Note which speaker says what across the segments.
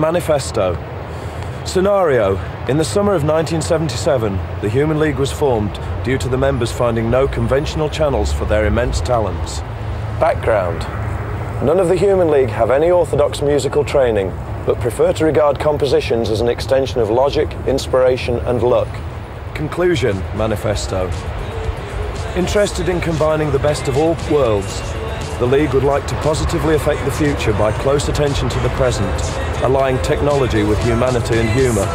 Speaker 1: manifesto. Scenario: in the summer of 1977, the Human League was formed due to the members finding no conventional channels for their immense talents. Background: none of the Human League have any orthodox musical training, but prefer to regard compositions as an extension of logic, inspiration, and luck. Conclusion manifesto: interested in combining the best of all worlds, the League would like to positively affect the future by close attention to the present, allying technology with humanity and humour.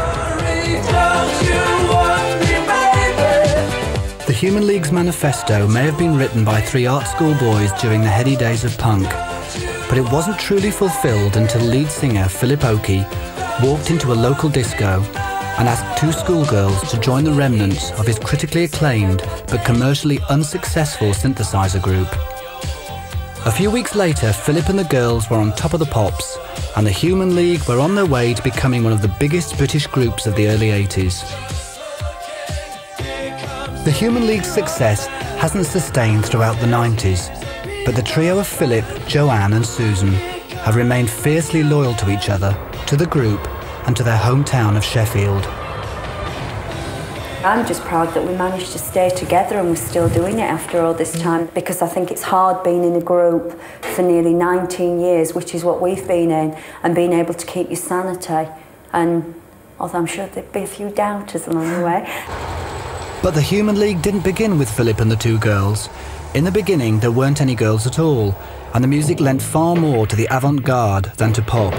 Speaker 2: The Human League's manifesto may have been written by 3 art school boys during the heady days of punk, but it wasn't truly fulfilled until lead singer Philip Oakey walked into a local disco and asked 2 schoolgirls to join the remnants of his critically acclaimed but commercially unsuccessful synthesizer group. A few weeks later, Philip and the girls were on top of the pops, and the Human League were on their way to becoming one of the biggest British groups of the early 80s. The Human League's success hasn't sustained throughout the 90s, but the trio of Philip, Joanne and Susan have remained fiercely loyal to each other, to the group, and to their hometown of Sheffield.
Speaker 3: I'm just proud that we managed to stay together and we're still doing it after all this time, because I think it's hard being in a group for nearly 19 years, which is what we've been in, and being able to keep your sanity. And although I'm sure there'd be a few doubters along the way.
Speaker 2: But the Human League didn't begin with Philip and the 2 girls. In the beginning, there weren't any girls at all, and the music lent far more to the avant-garde than to pop.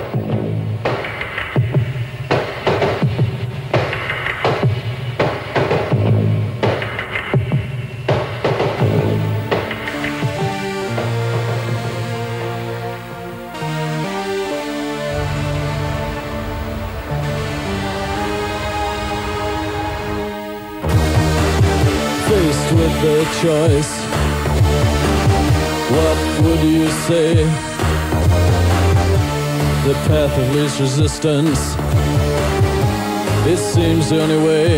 Speaker 4: Faced with the choice, what would you say? The path of least resistance, it seems the only way.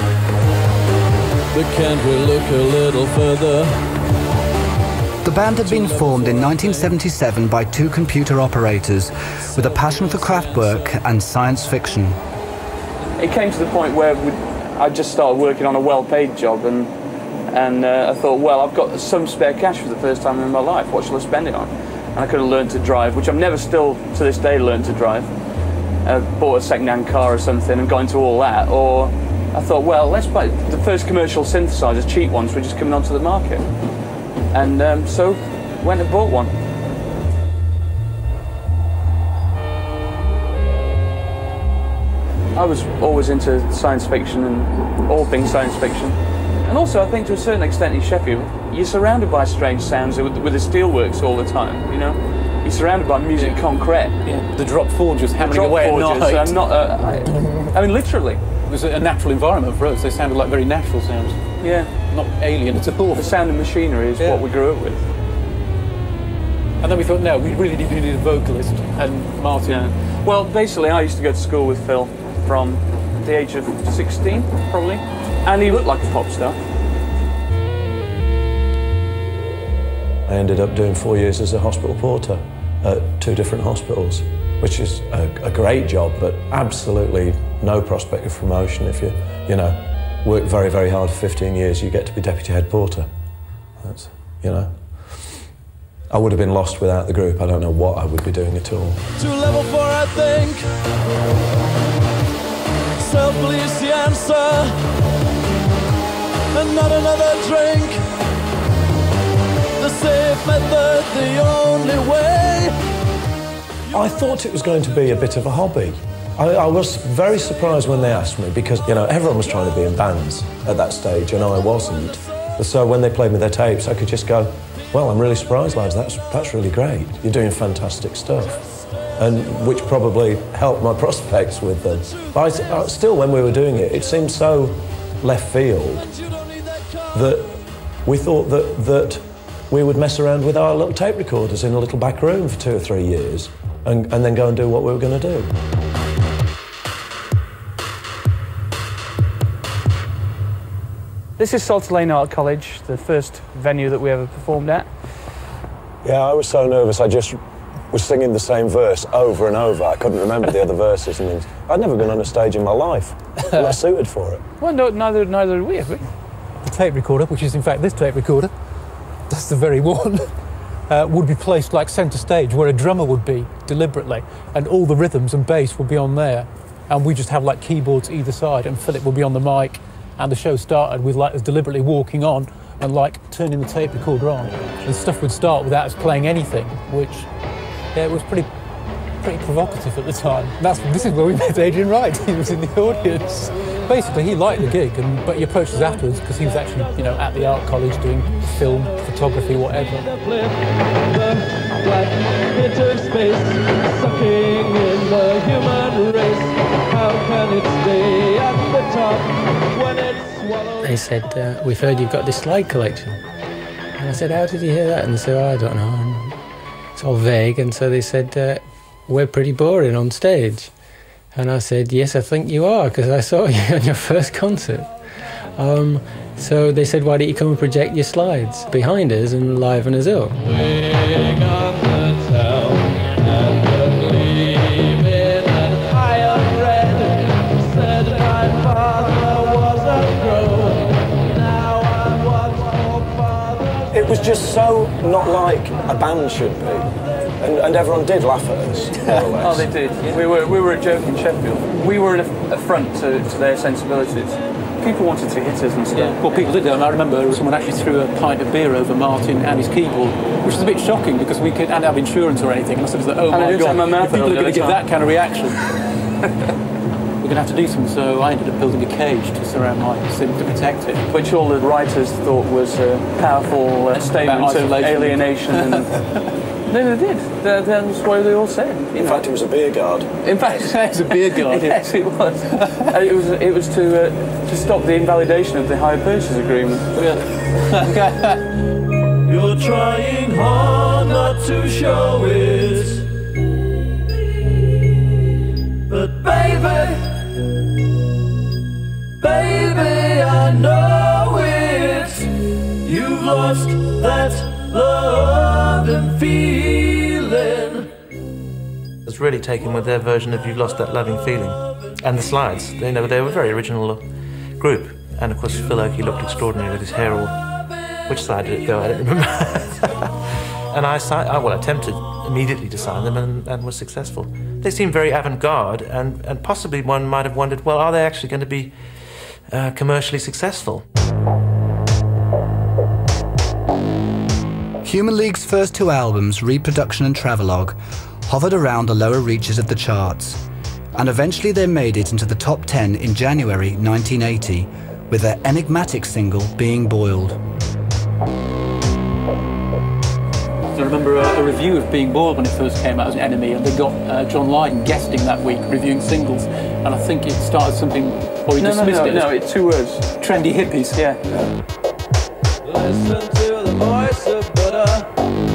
Speaker 4: But can't we look a little further?
Speaker 2: The band had been formed in 1977 by 2 computer operators with a passion for craftwork and science fiction.
Speaker 5: It came to the point where I just started working on a well-paid job, and I thought, well, I've got some spare cash for the first time in my life. What shall I spend it on? And I could have learned to drive, which I've never still to this day learned to drive. Bought a second-hand car or something and got into all that. Or I thought, well, let's buy the first commercial synthesizers, cheap ones, were just coming onto the market. And so went and bought one. I was always into science fiction and all things science fiction. And also, I think to a certain extent in Sheffield, you're surrounded by strange sounds with the steelworks all the time, you know? You're surrounded by music concrete.
Speaker 6: Yeah. The drop forges hammering away at night.
Speaker 5: I mean, literally.
Speaker 6: It was a natural environment for us. They sounded like very natural sounds.
Speaker 5: Yeah.
Speaker 6: Not alien at all.
Speaker 5: The sound of machinery is what we grew up with.
Speaker 6: And then we thought, no, we really need a vocalist. And Martin...
Speaker 5: Yeah. Well, basically, I used to go to school with Phil from the age of 16, probably. And he looked like a pop star.
Speaker 1: I ended up doing 4 years as a hospital porter at 2 different hospitals, which is a great job, but absolutely no prospect of promotion. If you know, work very, very hard for 15 years, you get to be deputy head porter. That's, you know. I would have been lost without the group. I don't know what I would be doing at all.
Speaker 4: To level 4, I think. Self-belief's the answer. And not another drink. The safe method, the only way.
Speaker 1: I thought it was going to be a bit of a hobby. I was very surprised when they asked me, because, you know, everyone was trying to be in bands at that stage and I wasn't. So when they played me their tapes, I could just go, well, I'm really surprised, lads, that's really great. You're doing fantastic stuff. And which probably helped my prospects with them. But still, when we were doing it, it seemed so left field that we thought that we would mess around with our little tape recorders in a little back room for 2 or 3 years and then go and do what we were going to do.
Speaker 5: This is Salter Lane Art College, the first venue that we ever performed at.
Speaker 1: Yeah, I was so nervous I just was singing the same verse over and over. I couldn't remember the other verses and things. I'd never been on a stage in my life. I'm not suited for it.
Speaker 5: Well, no, neither are we, have we?
Speaker 6: The tape recorder, which is in fact this tape recorder, that's the very one, would be placed like centre stage where a drummer would be, deliberately, and all the rhythms and bass would be on there. And we just have like keyboards either side, and Philip would be on the mic, and the show started with like us deliberately walking on and like turning the tape recorder on. And stuff would start without us playing anything, which, yeah, it was pretty provocative at the time. This is where we met Adrian Wright. He was in the audience. Basically, he liked the gig, but he approached us afterwards because he was actually, you know, at the art college doing film, photography, whatever.
Speaker 7: They said, we've heard you've got this slide collection. And I said, how did you hear that? And they said, oh, I don't know. And it's all vague. And so they said, we're pretty boring on stage. And I said, yes, I think you are, because I saw you on your first concert. So they said, why don't you come and project your slides behind us and liven us up?
Speaker 1: It was just so not like a band should be. And everyone did laugh at us, more or less.
Speaker 5: Oh, they did. Yeah. We were a joke in Sheffield. We were an affront to their sensibilities. People wanted to hit us and stuff.
Speaker 6: Yeah. Well, people did. I remember someone actually threw a pint of beer over Martin and his keyboard, which was a bit shocking because we couldn't have insurance or anything. And I said, oh my God, if people are going to give that kind of reaction, we're going to have to do something. So I ended up building a cage to surround my sim to protect it.
Speaker 5: Which all the writers thought was a powerful statement of alienation. And no, they did. That's what they all said.
Speaker 1: In fact, it was a beer guard.
Speaker 5: In fact,
Speaker 6: it was a beer guard.
Speaker 5: Yes, it was. And it was to stop the invalidation of the hire purchase agreement.
Speaker 4: You're trying hard not to show it, but baby, I know it. You've lost that love and feeling.
Speaker 8: It's really taken with their version of You've Lost That Loving Feeling. And the slides, they were a very original group. And of course Phil Oakey looked extraordinary with his hair all... Which side did it go? I don't remember. And I attempted immediately to sign them and was successful. They seemed very avant-garde and possibly one might have wondered, well, are they actually going to be commercially successful?
Speaker 2: Human League's first two albums, Reproduction and Travelogue, hovered around the lower reaches of the charts, and eventually they made it into the top 10 in January 1980, with their enigmatic single, Being Boiled.
Speaker 6: I remember a review of Being Boiled when it first came out as an Enemy, and they got John Lydon guesting that week, reviewing singles, and I think it started something, or he dismissed it.
Speaker 5: No, it's 2 words.
Speaker 6: Trendy hippies.
Speaker 5: Yeah.
Speaker 4: Listen to the voice of Buddha.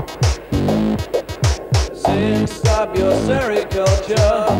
Speaker 4: Sing, stop your sericulture.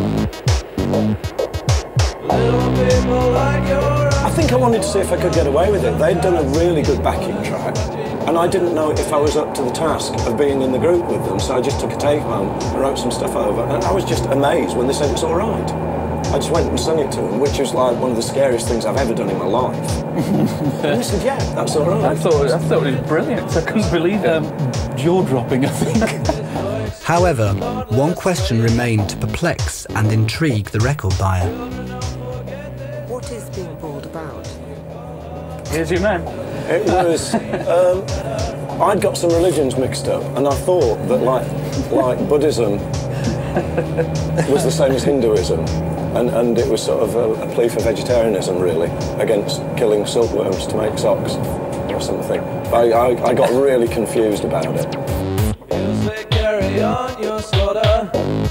Speaker 4: Little people like your...
Speaker 1: I think I wanted to see if I could get away with it. They'd done a really good backing track, and I didn't know if I was up to the task of being in the group with them, so I just took a take home and wrote some stuff over, and I was just amazed when they said it's all right. I just went and sung it to them, which was like one of the scariest things I've ever done in my life. And they said, yeah, that's all right.
Speaker 5: I thought it was brilliant. I couldn't believe it.
Speaker 6: Jaw-dropping, I think.
Speaker 2: However, one question remained to perplex and intrigue the record buyer.
Speaker 9: What is Being Boiled about?
Speaker 5: Here's your man.
Speaker 1: It was... I'd got some religions mixed up, and I thought that like Buddhism was the same as Hinduism. And it was sort of a plea for vegetarianism, really, against killing silkworms to make socks or something. I got really confused about it.
Speaker 4: You say carry on your slaughter.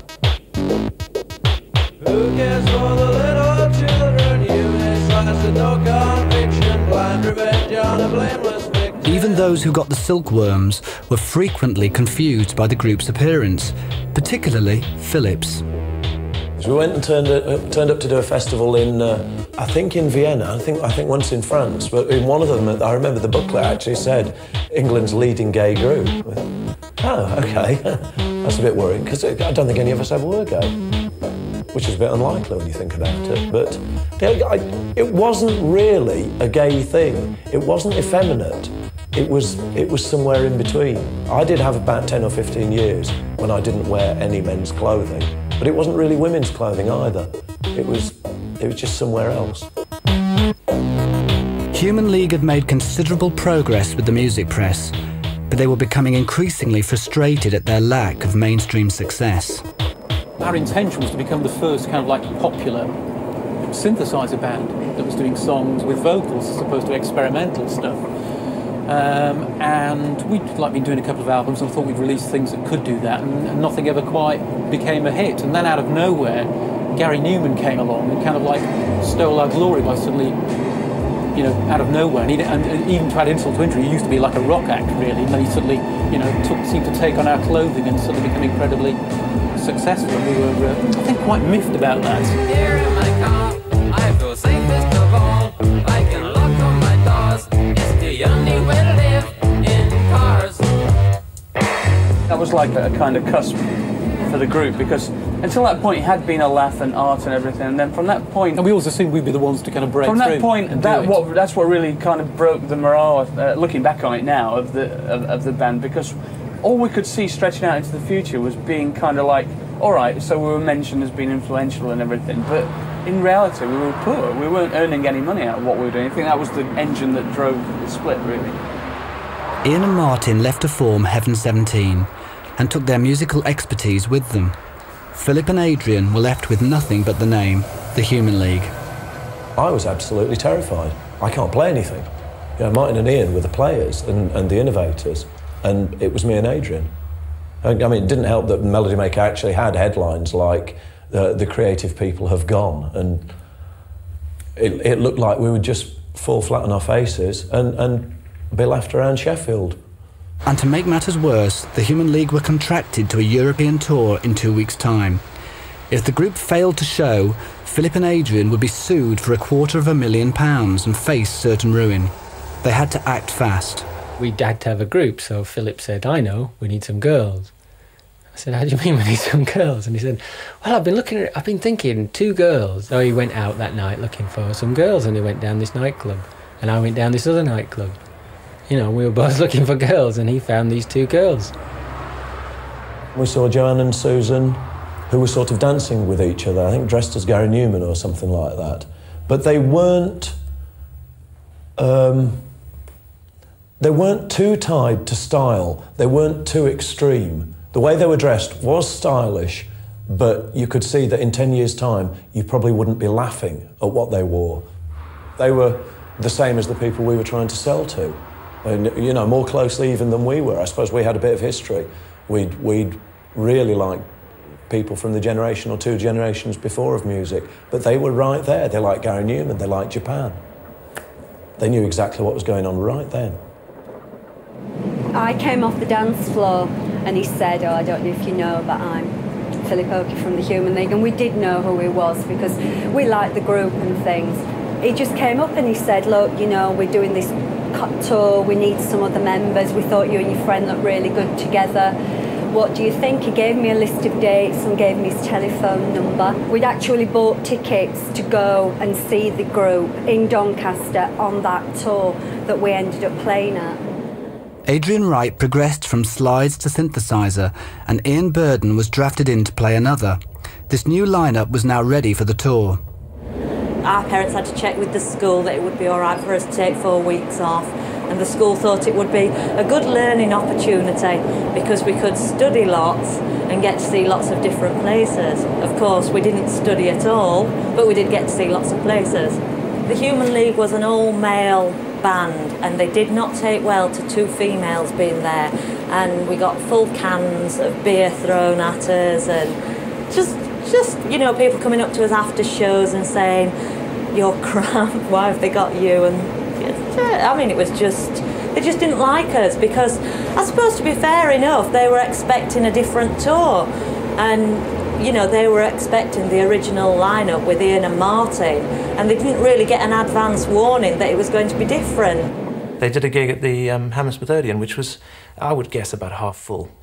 Speaker 4: Who cares for the little children? You may slice with no conviction, blind revenge on a blameless victim.
Speaker 2: Even those who got the silkworms were frequently confused by the group's appearance, particularly Philip's.
Speaker 1: So we went and turned up to do a festival in, I think in Vienna, I think once in France, but in one of them, I remember the booklet actually said, England's leading gay group. Oh, okay. That's a bit worrying, because I don't think any of us ever were gay, which is a bit unlikely when you think about it. But it wasn't really a gay thing. It wasn't effeminate. It was somewhere in between. I did have about 10 or 15 years when I didn't wear any men's clothing, but it wasn't really women's clothing either. It was just somewhere else.
Speaker 2: Human League had made considerable progress with the music press, but they were becoming increasingly frustrated at their lack of mainstream success.
Speaker 6: Our intention was to become the first kind of like popular synthesizer band that was doing songs with vocals as opposed to experimental stuff. And we'd been doing a couple of albums and I thought we'd release things that could do that, and nothing ever quite became a hit. And then out of nowhere, Gary Newman came along and kind of like stole our glory by suddenly, you know, out of nowhere. And even to add insult to injury, he used to be like a rock act, really, and then he suddenly, you know, seemed to take on our clothing and suddenly become incredibly successful. And we were, I think, quite miffed about that.
Speaker 4: Here in my car, I feel safest of all. I can lock on my doors. It's the only way to live in cars.
Speaker 5: That was like a kind of cusp for the group, because until that point it had been a laugh and art and everything, and then from that point...
Speaker 6: And we always assumed we'd be the ones to kind of break through.
Speaker 5: From that point, that's what really kind of broke the morale, looking back on it now, of the band, because all we could see stretching out into the future was being kind of like, all right, so we were mentioned as being influential and everything, but in reality we were poor. We weren't earning any money out of what we were doing. I think that was the engine that drove the split, really.
Speaker 2: Ian and Martin left to form Heaven 17 and took their musical expertise with them. Philip and Adrian were left with nothing but the name, the Human League.
Speaker 1: I was absolutely terrified. I can't play anything. You know, Martin and Ian were the players and the innovators, and it was me and Adrian. I mean, it didn't help that Melody Maker actually had headlines like the creative people have gone, and it looked like we would just fall flat on our faces and be left around Sheffield.
Speaker 2: And to make matters worse, the Human League were contracted to a European tour in 2 weeks' time. If the group failed to show, Philip and Adrian would be sued for £250,000 and face certain ruin. They had to act fast.
Speaker 7: We had to have a group, so Philip said, I know, we need some girls. I said, how do you mean we need some girls? And he said, well, I've been thinking 2 girls. So he went out that night looking for some girls, and he went down this nightclub, and I went down this other nightclub. You know, we were both looking for girls, and he found these 2 girls.
Speaker 1: We saw Joanne and Susan, who were sort of dancing with each other, I think dressed as Gary Newman or something like that. But they weren't too tied to style. They weren't too extreme. The way they were dressed was stylish, but you could see that in 10 years' time, you probably wouldn't be laughing at what they wore. They were the same as the people we were trying to sell to. And, you know, more closely even than we were. I suppose we had a bit of history. We'd really liked people from the generation or 2 generations before of music, but they were right there. They liked Gary Newman, they liked Japan. They knew exactly what was going on right then.
Speaker 3: I came off the dance floor and he said, oh, I don't know if you know, but I'm Philip Oakey from the Human League, and we did know who he was because we liked the group and things. He just came up and he said, look, you know, we're doing this tour, we need some other members, we thought you and your friend looked really good together. What do you think? He gave me a list of dates and gave me his telephone number. We'd actually bought tickets to go and see the group in Doncaster on that tour that we ended up playing at.
Speaker 2: Adrian Wright progressed from slides to synthesizer, and Ian Burden was drafted in to play another. This new lineup was now ready for the tour.
Speaker 10: Our parents had to check with the school that it would be all right for us to take 4 weeks off, and the school thought it would be a good learning opportunity because we could study lots and get to see lots of different places. Of course, we didn't study at all, but we did get to see lots of places. The Human League was an all-male band, and they did not take well to 2 females being there, and we got full cans of beer thrown at us, and just you know, people coming up to us after shows and saying, you're crap, why have they got you? And I mean, it was just, they just didn't like us because, I suppose, to be fair enough, they were expecting a different tour, and you know, they were expecting the original lineup with Ian and Martin, and they didn't really get an advance warning that it was going to be different.
Speaker 8: They did a gig at the Hammersmith Odeon, which was, I would guess, about half full.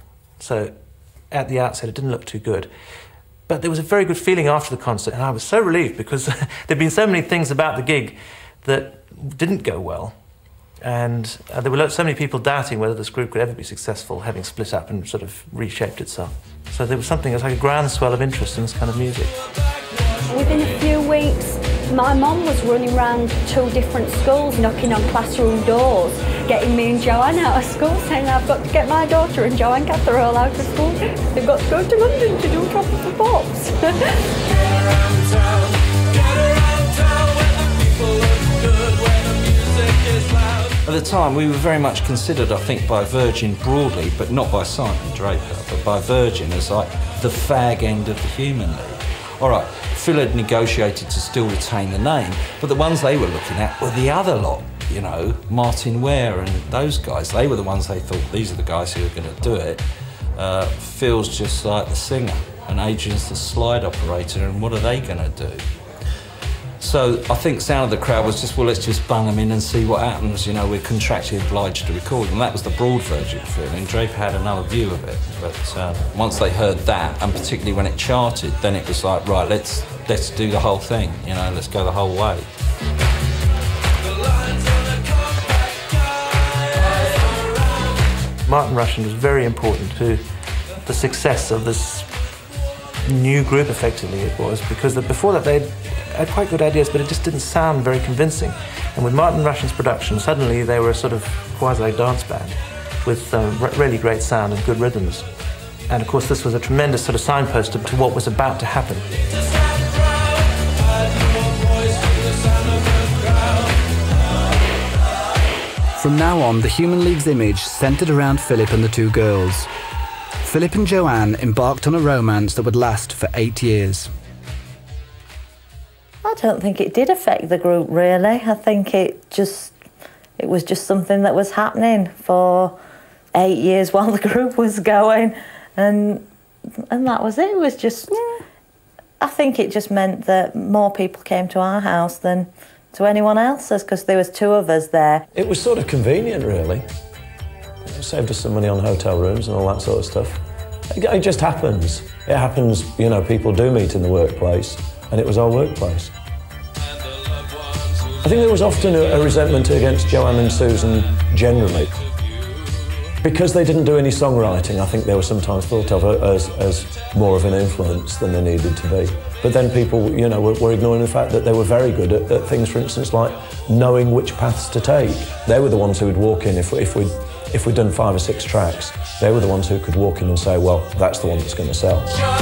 Speaker 8: So at the outset, it didn't look too good. But there was a very good feeling after the concert, and I was so relieved because there'd been so many things about the gig that didn't go well. And there were so many people doubting whether this group could ever be successful, having split up and sort of reshaped itself. So there was something, it was like a groundswell of interest in this kind of music.
Speaker 3: Within a few weeks, my mum was running around 2 different schools, knocking on classroom doors, getting me and Joanne out of school, saying I've got to get my daughter and Joanne Catherall out of school. They've got to go to London to do Top of the Pops.
Speaker 11: At the time, we were very much considered, I think, by Virgin broadly, but not by Simon Draper, but by Virgin as like the fag end of the Human League. All right, Phil had negotiated to still retain the name, but the ones they were looking at were the other lot, you know, Martin Ware and those guys. They were the ones they thought, these are the guys who are going to do it. Phil's just like the singer, and Adrian's the slide operator, and what are they going to do? So I think sound of the crowd was just, well, let's just bung them in and see what happens. You know, we're contractually obliged to record, and that was the broad Virgin feeling. Draper had another view of it, but once they heard that, and particularly when it charted, then it was like, right, let's do the whole thing. You know, let's go the whole way.
Speaker 8: Martin Rushton was very important to the success of this new group, effectively it was, because before that they'd had quite good ideas, but it just didn't sound very convincing. And with Martin Rushton's production, suddenly they were a sort of quasi-dance band with really great sound and good rhythms. And of course this was a tremendous sort of signpost to what was about to happen.
Speaker 2: From now on, the Human League's image centred around Philip and the 2 girls. Philip and Joanne embarked on a romance that would last for 8 years.
Speaker 10: I don't think it did affect the group, really. I think it was just something that was happening for 8 years while the group was going, and that was it. It was just, I think it just meant that more people came to our house than to anyone else's, because there was 2 of us there.
Speaker 1: It was sort of convenient, really. It saved us some money on hotel rooms and all that sort of stuff. It just happens. It happens, you know, people do meet in the workplace, and it was our workplace. I think there was often a resentment against Joanne and Susan generally. Because they didn't do any songwriting, I think they were sometimes thought of as more of an influence than they needed to be. But then people, you know, were ignoring the fact that they were very good at things, for instance, like knowing which paths to take. They were the ones who would walk in, if we'd done 5 or 6 tracks, they were the ones who could walk in and say, well, that's the one that's going to sell.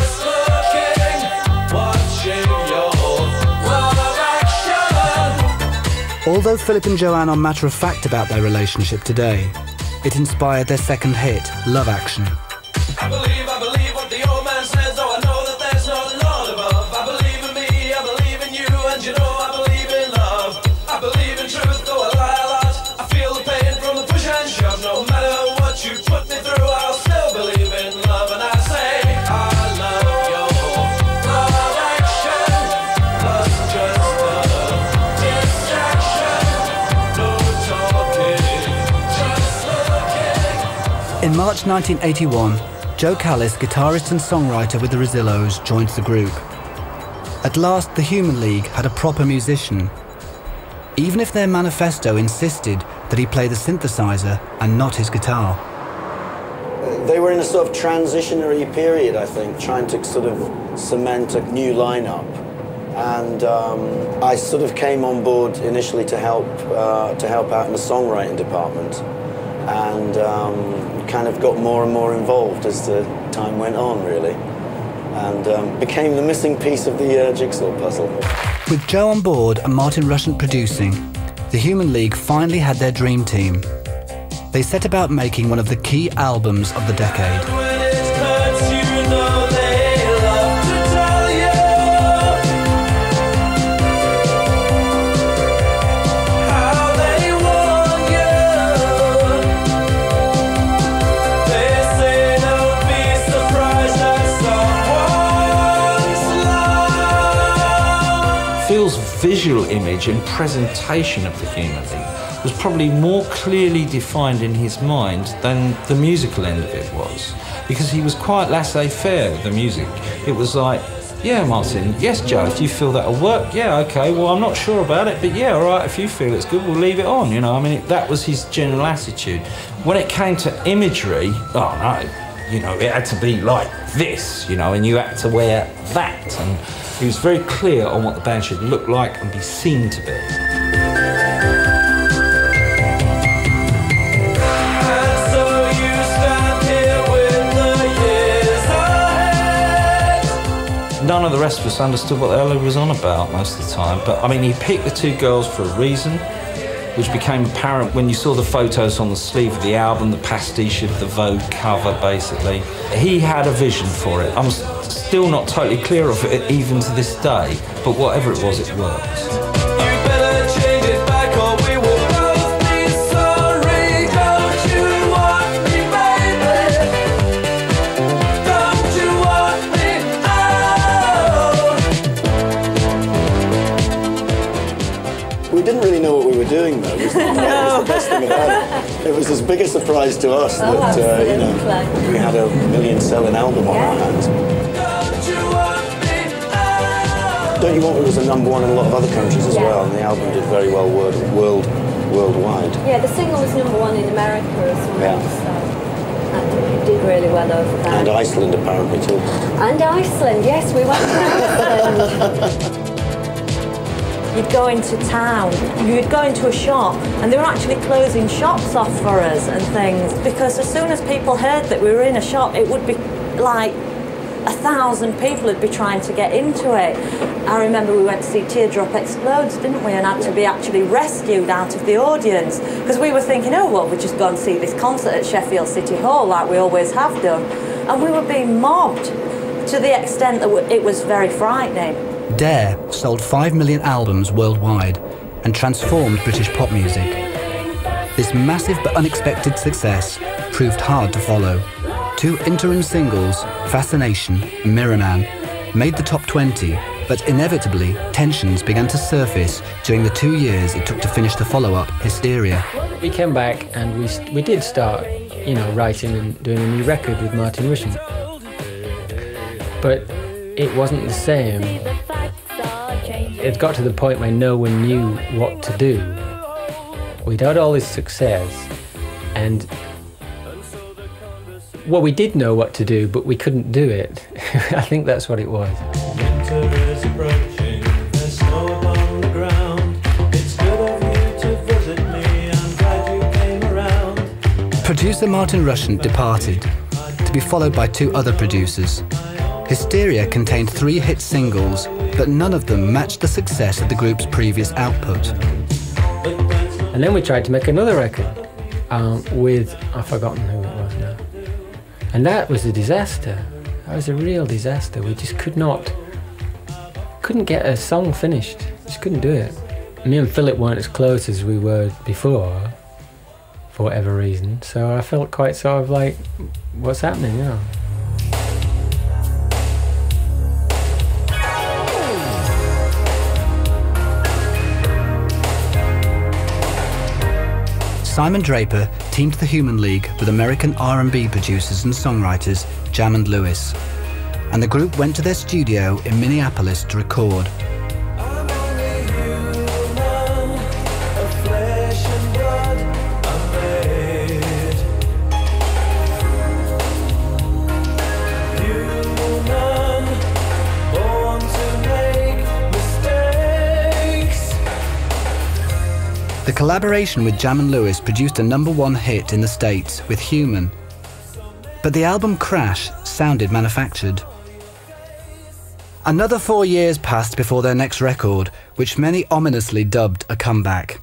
Speaker 2: Although Philip and Joanne are matter-of-fact about their relationship today, it inspired their second hit, Love Action.
Speaker 12: I believe what the old man says, though I know that there's no Lord above. I believe in me, I believe in you, and you know I believe in love. I believe in truth, though I lie a lot. I feel the pain from the push and shove. No matter what you put me through, I'll still believe in love. And I say, I love your love action. Love's just a distraction. No talking, just looking.
Speaker 2: In March 1981, Joe Callis, guitarist and songwriter with the Rosillos, joined the group. At last, the Human League had a proper musician, even if their manifesto insisted that he play the synthesizer and not his guitar.
Speaker 13: They were in a sort of transitionary period, I think, trying to sort of cement a new lineup. And I sort of came on board initially to help out in the songwriting department, and kind of got more and more involved as the time went on, really, and became the missing piece of the jigsaw puzzle.
Speaker 2: With Joe on board and Martin Rushton producing, the Human League finally had their dream team. They set about making one of the key albums of the decade.
Speaker 11: Phil's visual image and presentation of the Human League was probably more clearly defined in his mind than the musical end of it was, because he was quite laissez-faire with the music. It was like, yeah, Martin, yes, Joe, if you feel that'll work, yeah, okay, well, I'm not sure about it, but yeah, all right, if you feel it's good, we'll leave it on, you know. I mean, that was his general attitude. When it came to imagery, oh, no, you know, it had to be like this, you know, and you had to wear that. And he was very clear on what the band should look like and be seen to be. None of the rest of us understood what the hell he was on about most of the time, but I mean, he picked the two girls for a reason, which became apparent when you saw the photos on the sleeve of the album, the pastiche of the Vogue cover, basically. He had a vision for it. I'm still not totally clear of it, even to this day, but whatever it was, it worked.
Speaker 13: We didn't really know what we were doing, though. That was the best thing about it. It was as big a surprise to us that you know, we had a million-selling album on our hands. Don't You Want Me was a #1 in a lot of other countries as well, and the album did very well worldwide.
Speaker 3: Yeah, the single was #1 in America as well.
Speaker 13: Yeah.
Speaker 3: So it did really well over there.
Speaker 13: And Iceland, apparently, too.
Speaker 3: And Iceland, yes, we went to Iceland.
Speaker 10: You'd go into town, you'd go into a shop, and they were actually closing shops off for us and things, because as soon as people heard that we were in a shop, it would be like 1,000 people would be trying to get into it. I remember we went to see Teardrop Explodes, didn't we, and had to be actually rescued out of the audience, because we were thinking, oh, well, we'll just go and see this concert at Sheffield City Hall like we always have done. And we were being mobbed to the extent that it was very frightening.
Speaker 2: Dare sold 5 million albums worldwide and transformed British pop music. This massive but unexpected success proved hard to follow. 2 interim singles, Fascination and Mirror Man, made the top 20, but inevitably tensions began to surface during the 2 years it took to finish the follow-up, Hysteria.
Speaker 7: We came back and we did start, you know, writing and doing a new record with Martin Rushing. But it wasn't the same. It got to the point where no one knew what to do. We'd had all this success, and well, we did know what to do, but we couldn't do it. I think that's what it was.
Speaker 12: Winter is approaching, there's snow upon the ground. It's good of you to visit me, I'm glad you came around.
Speaker 2: Producer Martin Rushing departed, to be followed by 2 other producers. Hysteria contained 3 hit singles, but none of them matched the success of the group's previous output.
Speaker 7: And then we tried to make another record with, I've forgotten who it was now. And that was a disaster. That was a real disaster. We just couldn't get a song finished. Just couldn't do it. Me and Philip weren't as close as we were before, for whatever reason. So I felt quite sort of like, what's happening now?
Speaker 2: Simon Draper teamed the Human League with American R&B producers and songwriters Jam and Lewis, and the group went to their studio in Minneapolis to record. The collaboration with Jam and Lewis produced a #1 hit in the States with Human. But the album Crash sounded manufactured. Another 4 years passed before their next record, which many ominously dubbed a comeback.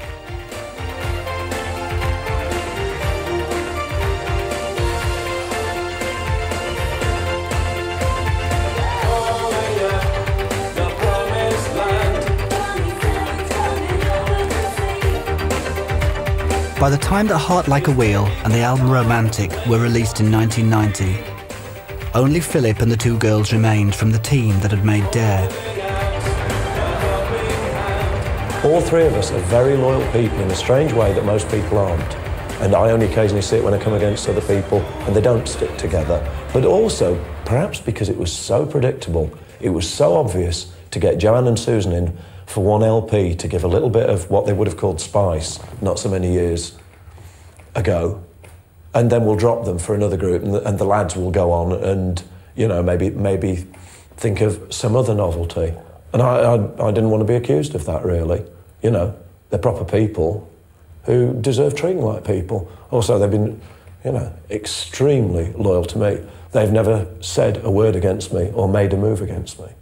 Speaker 2: By the time that Heart Like a Wheel and the album Romantic were released in 1990, only Philip and the 2 girls remained from the team that had made Dare.
Speaker 1: All three of us are very loyal people in a strange way that most people aren't. And I only occasionally see it when I come against other people and they don't stick together. But also, perhaps because it was so predictable, it was so obvious to get Joanne and Susan in for one LP to give a little bit of what they would have called spice not so many years ago. And then we'll drop them for another group and the lads will go on and, you know, maybe think of some other novelty. And I didn't want to be accused of that, really. You know, they're proper people who deserve treating like people. Also, they've been, you know, extremely loyal to me. They've never said a word against me or made a move against me.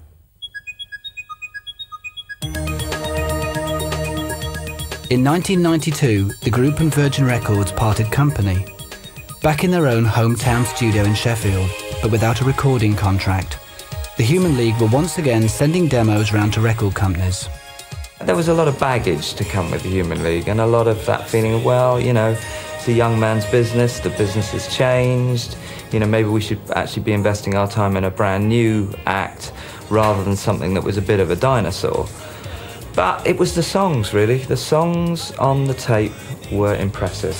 Speaker 2: In 1992, the group and Virgin Records parted company. Back in their own hometown studio in Sheffield, but without a recording contract, the Human League were once again sending demos round to record companies.
Speaker 7: There was a lot of baggage to come with the Human League and a lot of that feeling of, well, you know, it's a young man's business, the business has changed, you know, maybe we should actually be investing our time in a brand new act rather than something that was a bit of a dinosaur. But it was the songs, really. The songs on the tape were impressive.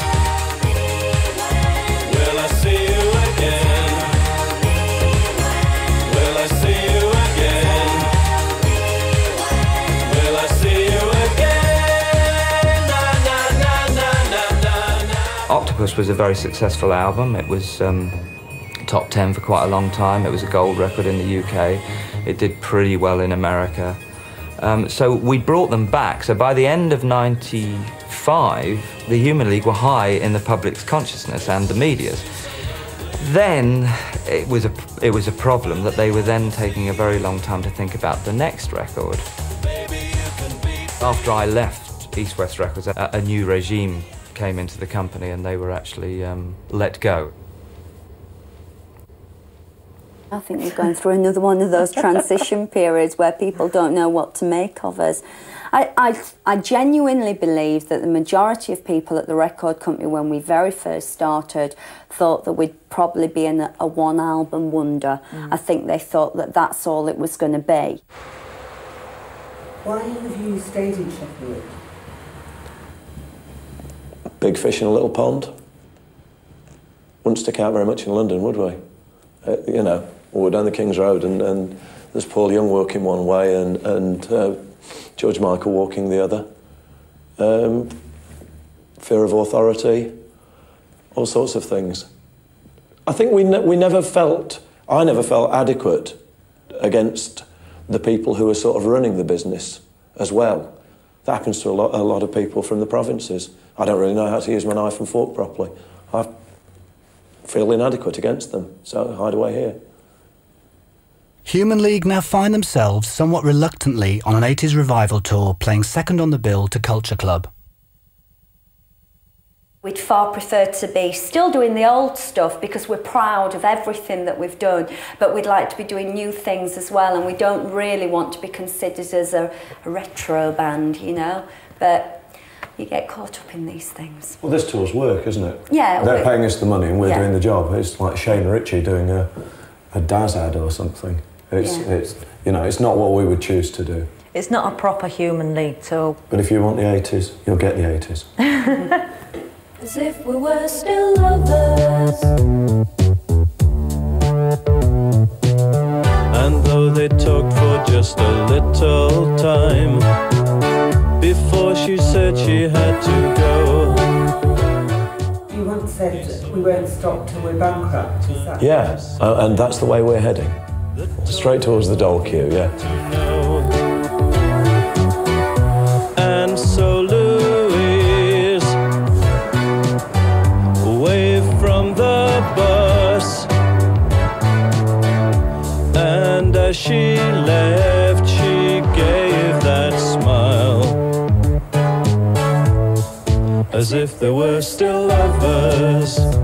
Speaker 7: Octopus was a very successful album. It was top 10 for quite a long time. It was a gold record in the UK. It did pretty well in America. So we brought them back. So by the end of '95, the Human League were high in the public's consciousness and the media's. Then it was a problem that they were then taking a very long time to think about the next record. After I left East West Records, a new regime came into the company and they were actually let go.
Speaker 3: I think we're going through another one of those transition periods where people don't know what to make of us. I genuinely believe that the majority of people at the record company when we very first started thought that we'd probably be in a one-album wonder. I think they thought that that's all it was going to be.
Speaker 9: Why have you stayed in Sheffield?
Speaker 1: Big fish in a little pond. Wouldn't stick out very much in London, would we? You know, we're down the King's Road and there's Paul Young walking one way and George Michael walking the other. Fear of authority, all sorts of things. I think I never felt adequate against the people who are sort of running the business as well. That happens to a lot of people from the provinces. I don't really know how to use my knife and fork properly. I feel inadequate against them, so I hide away here.
Speaker 2: Human League now find themselves somewhat reluctantly on an 80s revival tour, playing second on the bill to Culture Club.
Speaker 3: We'd far prefer to be still doing the old stuff because we're proud of everything that we've done, but we'd like to be doing new things as well, and we don't really want to be considered as a retro band, you know, but you get caught up in these things.
Speaker 1: Well, this tour's work, isn't it?
Speaker 3: Yeah.
Speaker 1: They're paying us the money and we're doing the job. It's like Shane Ritchie doing a Daz ad or something. It's you know, it's not what we would choose to do.
Speaker 10: It's not a proper Human League tour.
Speaker 1: But if you want the 80s, you'll get the 80s.
Speaker 12: As if we were still lovers.
Speaker 14: And though they talked for just a little time before she said she had to go.
Speaker 9: You once said we won't stop till we're bankrupt, is that?
Speaker 1: Yeah, and that's the way we're heading. Straight towards the dole queue, yeah.
Speaker 14: And so Louise waved from the bus, and as she left she gave that smile, as if they were still lovers.